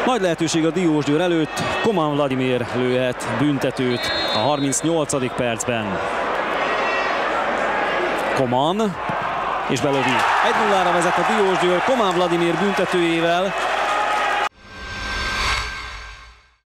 Nagy lehetőség a Diósgyőr előtt, Koman Vladimir lőhet büntetőt a 38. percben. Koman, és belövi. 1-0-ra vezet a Diósgyőr Koman Vladimir büntetőjével.